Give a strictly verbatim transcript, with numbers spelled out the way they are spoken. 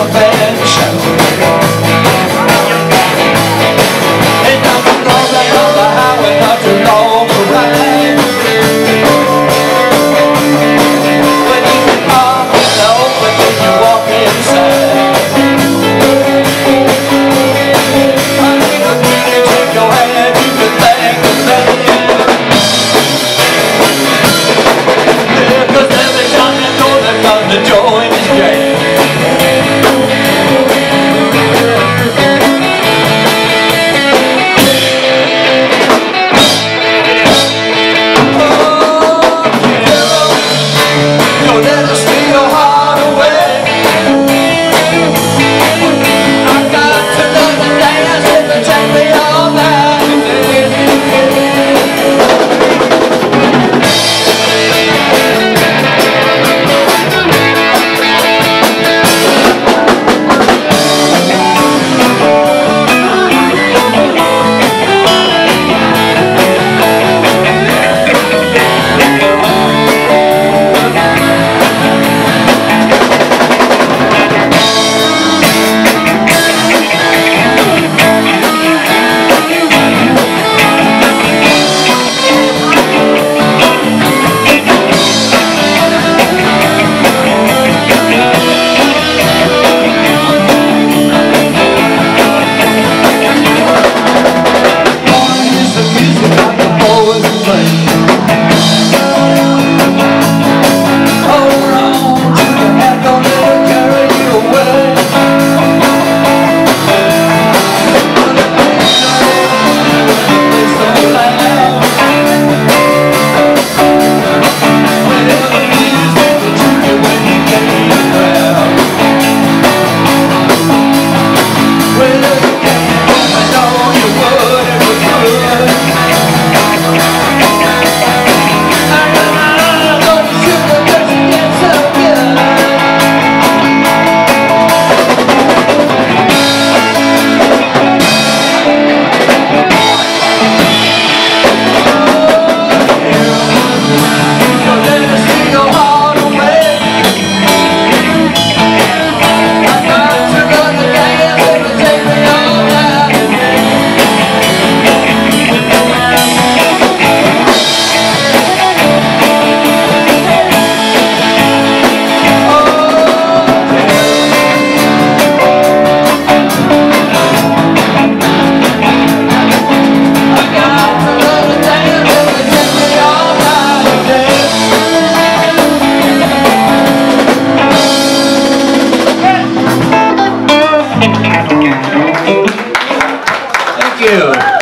up and shout. Ain't nothing wrong there on the highway, not too long to ride. When you can park in the open when you walk inside. I think I'm gonna take your hand, you can thank the man. Yeah, 'cause every time you know they're gonna join his gang. Thank you.